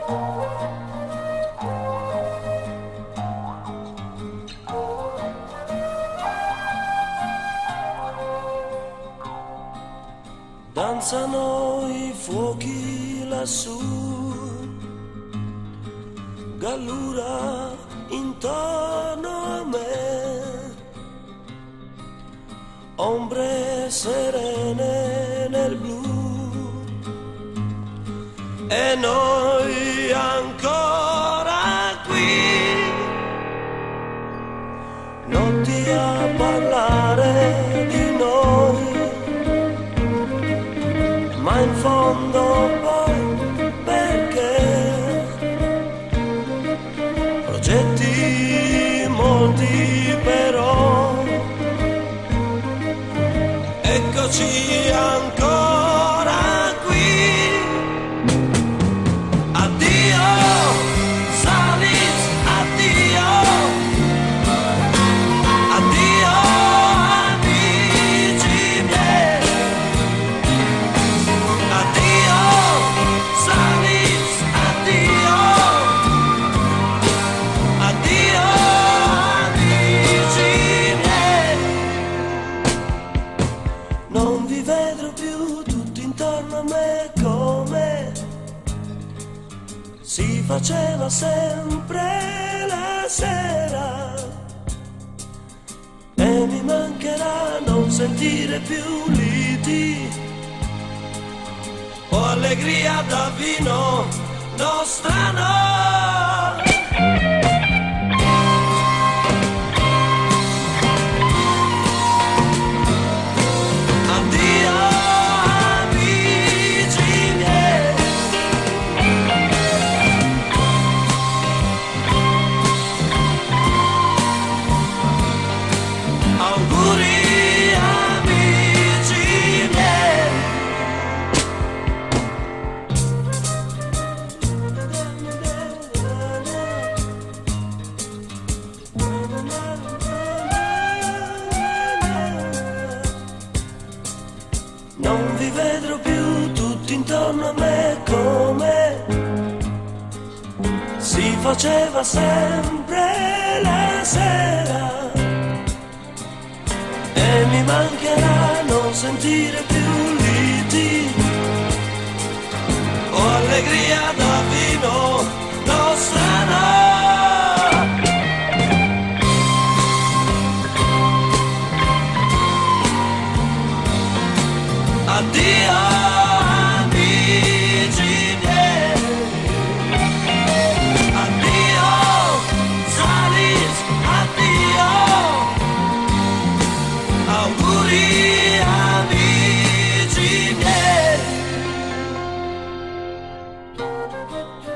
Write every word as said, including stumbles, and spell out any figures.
Danzano i fuochi lassù, gallura intorno a me, ombre serene nel blu, e noi ancora qui, notti a parlare di noi. Ma in fondo poi perché progetti molti però eccoci ancora qui. Addio Salis, addio, addio amici miei. Addio, Salis, addio, addio amici miei. Non vi vedrò più tutti intorno a me come si faceva sempre la sera, e mi mancherà non sentire più liti o allegria da vino nostrano. Addio amici miei. Auguri amici miei. Non vi vedrò più tutti intorno a me come si faceva sempre la sera, e mi mancherà non sentire più liti o allegria da vino nostrano. Addio amici miei. Addio Salis, addio, auguri amici miei.